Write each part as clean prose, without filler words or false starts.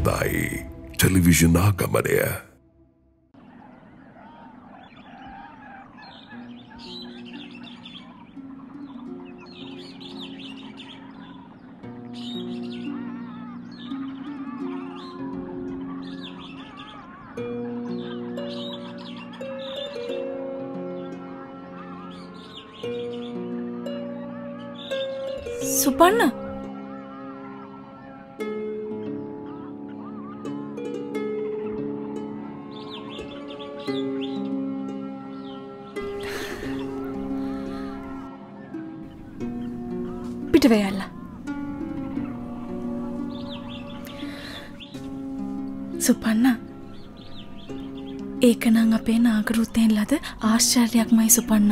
සම්ප්‍රදායේ television ආගමනය. සුපන්න පිට වෙයල්ලා සුපන්න ඒකනම් අපේ නාගරුත්තෙන් ලද ආශ්චර්යයක්මයි සුපන්න.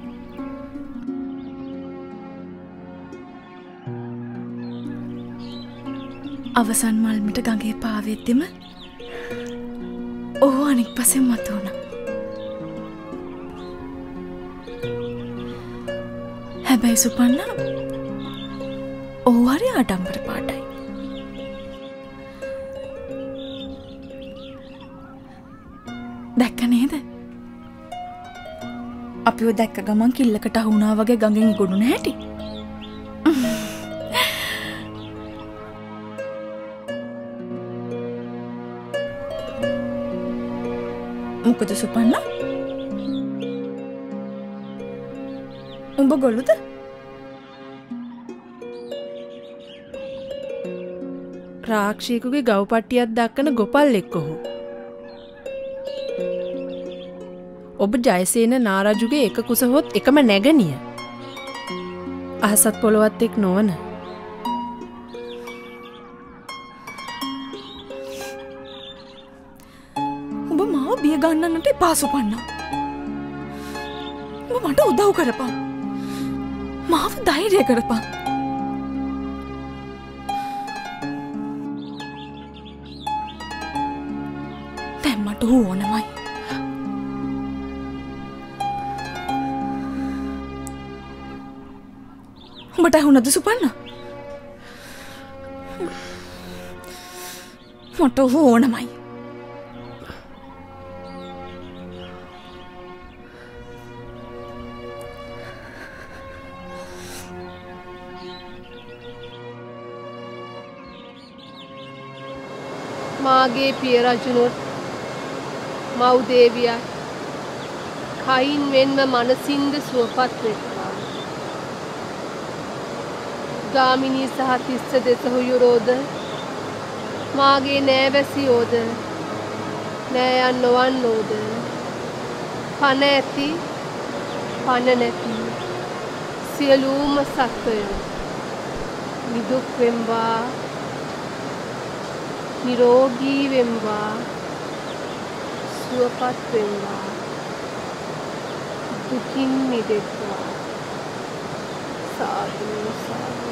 අවසන් මල්මිට ගඟේ පාවෙද්දිම ඔහු අනික් පසෙන් මතුවුණ. හැබැයි සුපන්න ඔහු හරි ආඩම්බර පාටයි. දැක්ක නේද? අපිව දැක්ක ගමන් කිල්ලකට අහුණා වගේ ගඟෙන් ඉගොඩුන හැටි. මොකද සුපන්න? උඹ ගොළුද? රාක්ෂියෙකුගේ ගව් පට්ටියක් දක්කන ගොපල්ලෙක් ඔහු. ඔබ ජයසේන නාරජුගේ එක කුසහොත් එකම නැගණිය. අහසත් පොළොවත් එක් නොවන. උඹ මාව බිය ගන්නන්නට එපා සුපන්න. උඹ මට උදව් කරපන්. මාව ධෛර්ය කරපන්. දැන් මට ඕනමයි. උඹට ඇහුණද සුපන්න? මට ඕනමයි. මාගේ පිය රජුනොත් මව් දේවියත් කයින් වෙන්ම මනසින්ද සුවපත් වෙත්වා. ගාමිණී සහ තිස්ස දෙසහුයුරෝද මාගේ නෑවැසියෝද නෑයන් නොවන්නෝද පණ ඇති පණ නැති සියලුම සත්වයෝ නිදුක් වෙම්වා නිරෝගී වෙම්වා සුවපත් වෙම්වා දුකින් මිදෙත්වා. සාදු සාදු.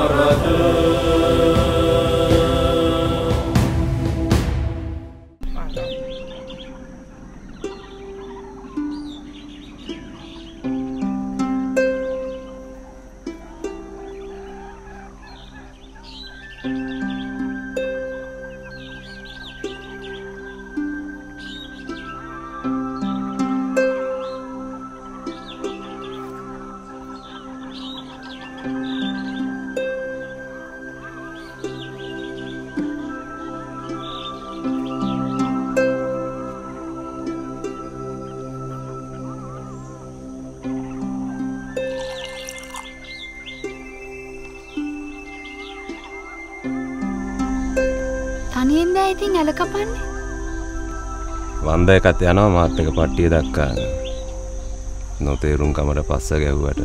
තනියෙන් දැන් ඉතින් ඇල කපන්නේ. වන්ද එකත් යනවා මාත් එක පට්ටිය දක්කා. නොතේරුම් කමට පස්ස ගැව්වට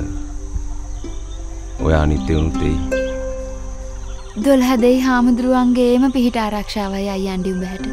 ඔය අනිත්‍ය උනුත් එයි. 12 දෙයි හාමුදුරුවන්ගේම පිහිට ආරක්ෂාවයි අයියන්ඩි උඹට.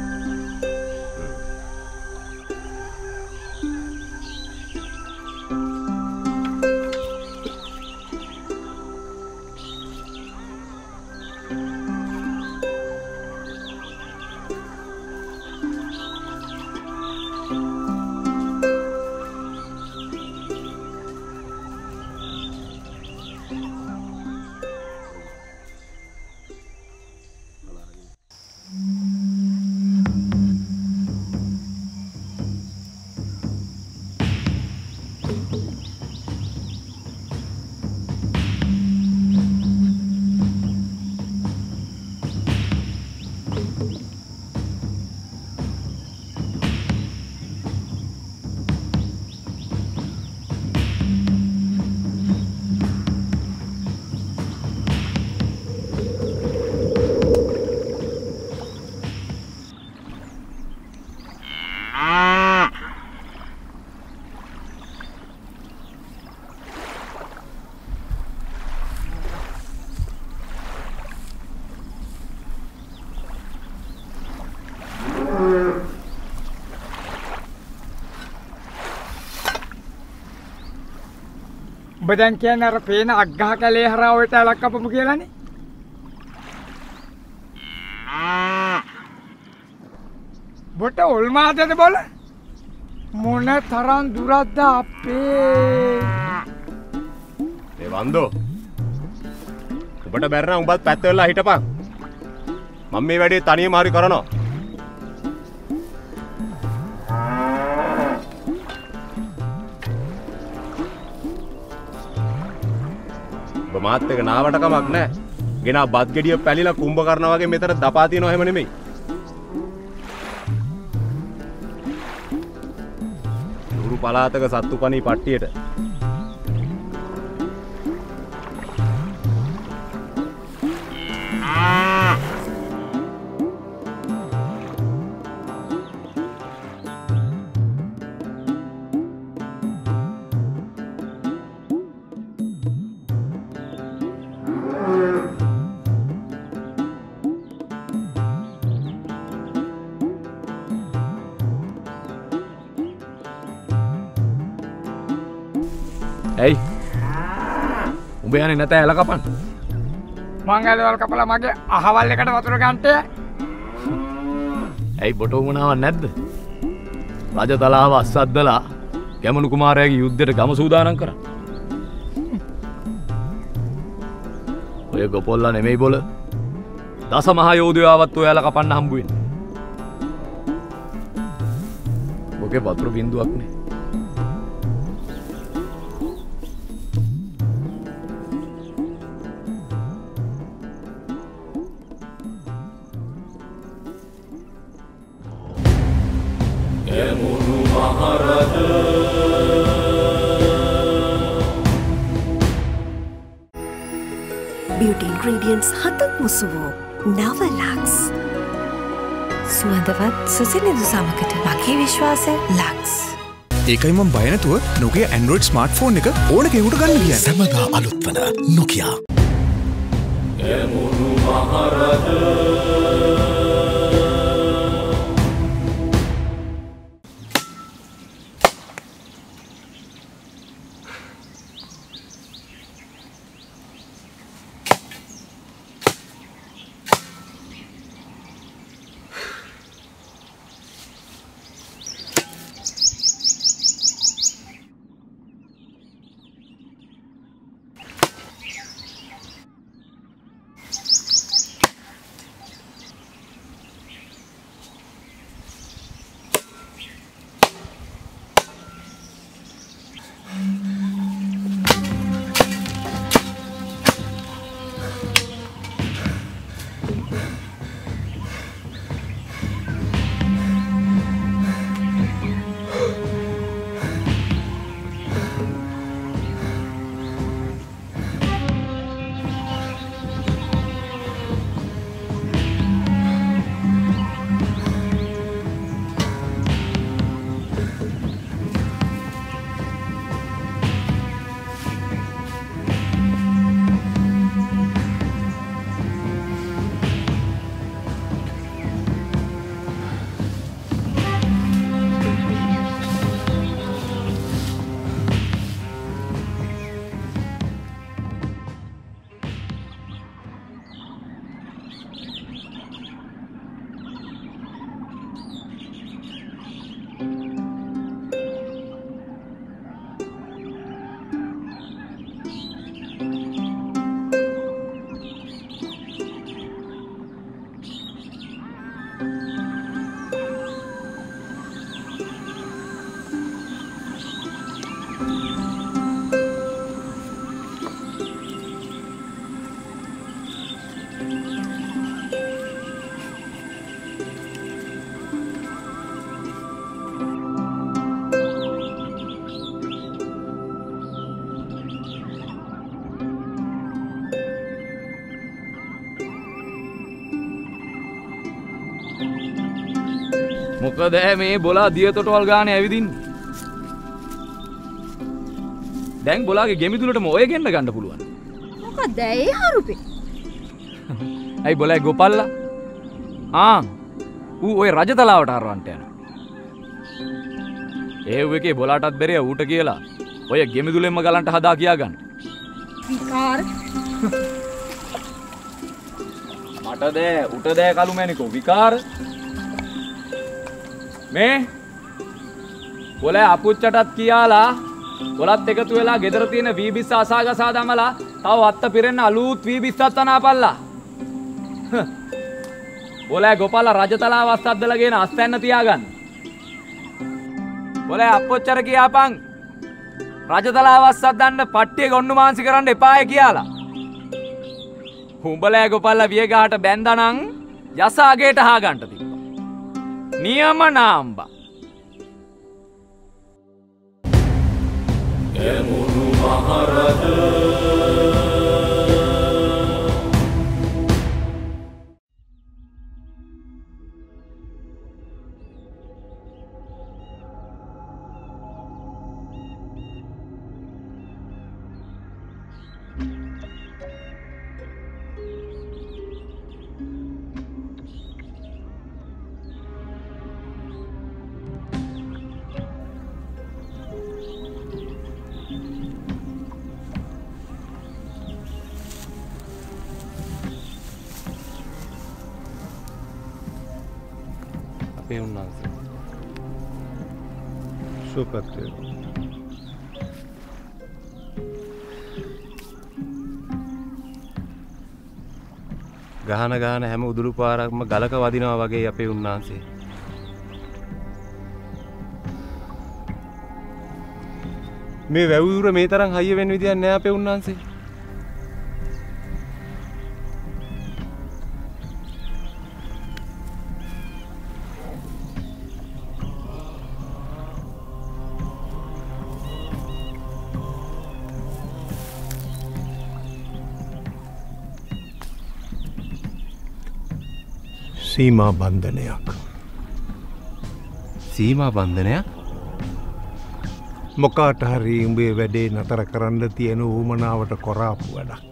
ඔබ දැන් කියන්නේ අර පේන අග්ගහ කැලේ හරහා ඔයට ඇලක් කපමු කියලානේ. බොට ඔල්මාදද බොල මොන තරම් දුරක්ද අපේ. ඒ වන්දෝ ඔබට බැරනම් උඹත් පැත්ත වෙලා හිටපන්. මම මේ වැඩේ තනියම හරි කරනවා. මාත් එක නාවට කමක් නැහැ. ගෙනා බත් ගෙඩිය පැලිලා කුඹ කරනවා වගේ මෙතන දපා තියනවා එහෙම නෙමෙයි. දුරු පලාතක සත්තු කණී පට්ටියට. ඇයි උඹ යන්නේ නැත ඇල කපන්න. මං ඇලවල් කපලා මගේ අහවල් එකට වතුර ගන්නට. ඇයි බොටෝ මොනාවක් නැද්ද? රජතලාව අස්සද්දලා ගැමුණු කුමාරයාගේ යුද්ධයට ගම සූදානම් කරා. ඔය ගොපොල්ලා නෙමෙයි බොල. දස මහා යෝධයාවත් ඔය ඇල කපන්න හම්බ වෙන්නේ. ඔගේ වතුර බින්දුවක් නේ. Beauty ingredients hatak musuwo Nava-Lux. සුවඳවත් සුසිනිදු සමකට මගේ විශ්වාසය ලක්ස්. ඒකයි මම බය නැතුව Nokia Android smartphone එක ඕන කෙනෙකුට ගන්න කියන්නේ. සමගා අලුත් වන Nokia. යමුණු මහරජ මොකද මේ බොලා දියතොටවල් ගානේ ඇවිදින්නේ. දැන් බොලාගේ ගෙමිදුලටම ඔය ගෙන්න ගන්න පුළුවන්. මොකද ඒ හරුපේ? ඇයි බොලා ගෝපල්ලා? ඌ ඔය රජතලාවට හරවන්ට යනවා. ඒ එකේ බොලාටත් බැරිය ඌට කියලා ඔය ගෙමිදුලෙන්ම ගලන්ට හදා කියා ගන්න. විකාර මට දෑ උට දෑ කළුමැණිකෝ විකාර මේ බොලා අපුච්චටත් කියාලා ඔලත් එකතු වෙලා ගෙදර තියෙන වීබිස්ස අසාගසා දමලා තව වත්ත පිරෙන්න අලුත් වීබිස්සක් තනාපල්ලා. බොලා ගෝපාල රජතලාව අස්සද්දලගෙන අස්තැන්න තියාගන්න. බොලා අපොච්චර කියාපන් රජතලාව අස්සද්දන්න පට්ටිය ගොන්නු මාංශි කරන්න එපාය කියලා. උඹලා ගෝපාල වියගහට බැන්දනම් යස අගේට හාගන්න තිබ්බා. නියම නාම්බා. යමුණු මහරජ අපේ උන්වහන්සේ සුවපත් වේවා. ගහන හැම උදුරු පාරක්ම ගලක වදිනවා වගේ අපේ උන්වහන්සේ. මේ වැව්වුර මේ තරම් හයිය වෙන විදියක් නෑ අපේ උන්වහන්සේ. සීමා බන්ධනයක්. සීමා බන්ධනයක්? මොකාට හරි උඹේ වැඩේ නතර කරන්න තියෙන ඌමනාවට කොරාපු වැඩක්.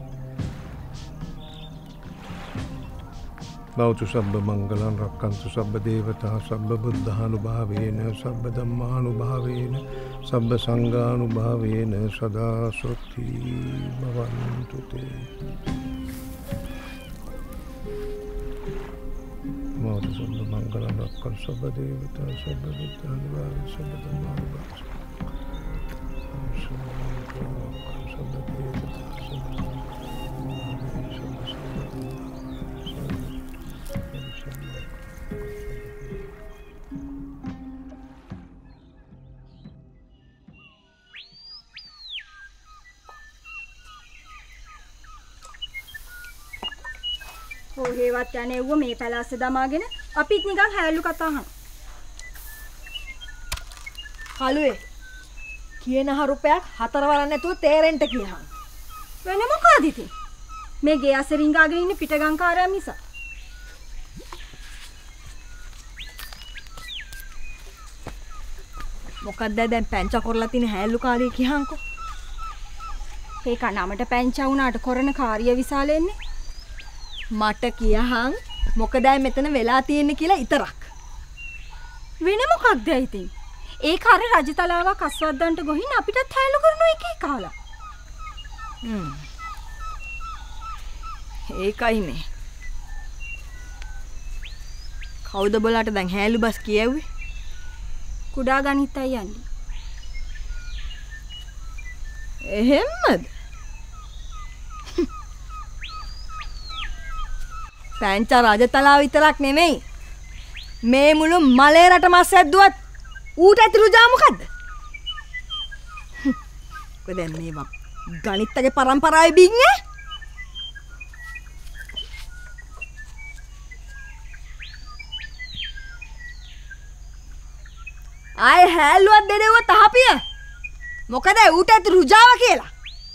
බෞද්ධ සබ්බ මංගලං රක්ඛන්තු සබ්බ දේවතා සබ්බ බුද්ධානුභාවේන සබ්බ ධම්මානුභාවේන සබ්බ සංඝානුභාවේන සදා සොත්ති භවන්තු තේ. බෞද්ධ සබ්බ මංගලං රක්ඛන්තු සබ්බ දේවතා සබ්බ බුද්ධානුභාවේන සබ්බ ධම්මානුභාවේන හේවත් යන්නේ ඌව මේ පැලස්ස දමාගෙන අපිත් නිකන් හැලු කතා අහන. කලුවේ කියන හරුපයක් හතරවරක් නැතුව තේරෙන්න කියහන්. වෙන මොකද ඉතින්? මේ ගේ අසරින්ගාගෙන ඉන්න පිටගංකාරයා මිස. මොකක්ද දැන් පැංච කරලා තින හැලු කාර්යය කියහන්කෝ. ඒක නමට පැංචා වුණාට කරන කාර්ය විශාලෙන්නේ. මට කියහන් මොකදයි මෙතන වෙලා තියෙන්නේ කියලා ඉතරක්. වෙන මොකක්ද ඉතින්? ඒ කාර්ය රජතලාවක් අස්වද්දන්ට ගොහින් අපිටත් හැලු කරන එකේ කාලා. ඒකයිනේ. කවුද බලාට දැන් හැලු බස් කියෙව්වේ? කුඩා ගණිතයි යන්නේ. එහෙමද? පැංච රජතලාව විතරක් නෙමෙයි. මේ මුළු මලේ රට මස් ඇද්දුවත් ඌට ඇතුළු ජා මොකද්ද? කොහෙද මේවා ගණිතගේ පරම්පරාවේ බින්නේ? ආය හැල්ලුවත් දෙඩෙව්ව තහපිය. මොකද ඌට ඇති රුජාව කියලා.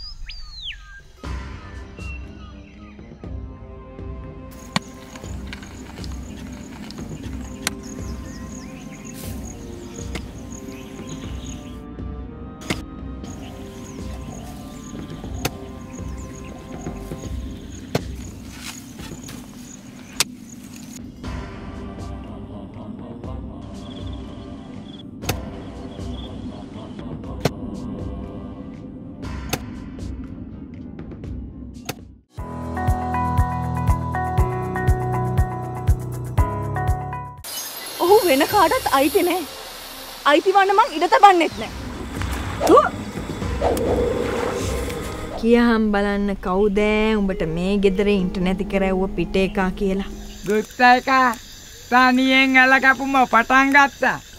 වෙන කාටවත් අයිති නැහැ. අයිති වන්න මං ඉඩ තබන්නෙත් නැහැ. කියහම් බලන්න කවුද උඹට මේ ගෙදර ඉන්ටර්නෙට් කරවුව පිට එකා කියලා. දුත්ත එක තනියෙන් ඇල කැපුම පටන් ගත්තා.